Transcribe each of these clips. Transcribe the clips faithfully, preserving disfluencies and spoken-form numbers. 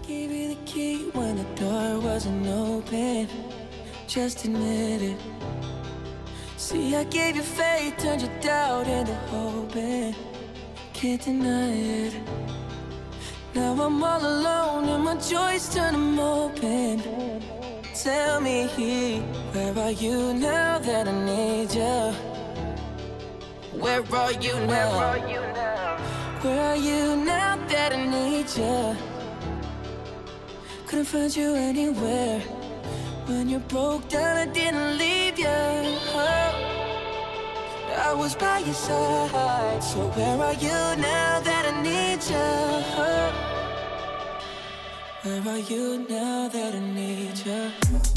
gave you the key when the door wasn't open. Just admit it. See, I gave you faith, turned your doubt into hope, and can't deny it. Now I'm all alone and my joys turn them open. Tell me, where are you now that I need you? Where are you now? Where are you now that I need you? Couldn't find you anywhere. When you broke down, I didn't leave you. I was by your side. So where are you now that I need you? Where are you now that I need you?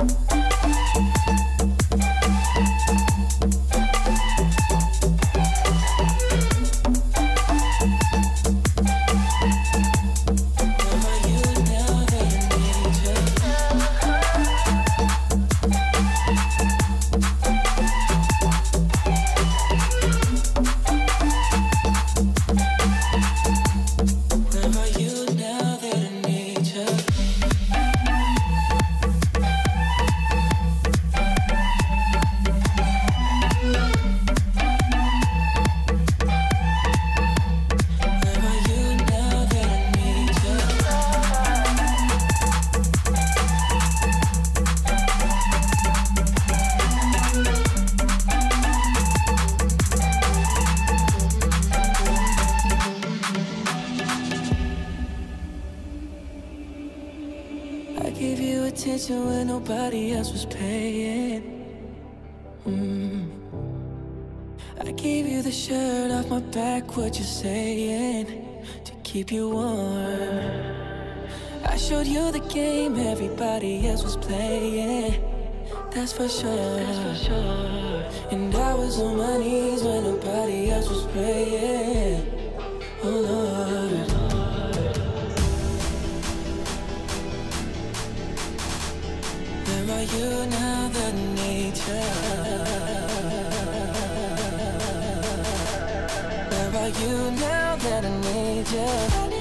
I gave you attention when nobody else was paying. mm. I gave you the shirt off my back, what you saying, to keep you warm. I showed you the game everybody else was playing. That's for sure, That's for sure. And I was on my knees when nobody else was praying. Oh Lord, where are you now that I need you? Where are you now that I need you?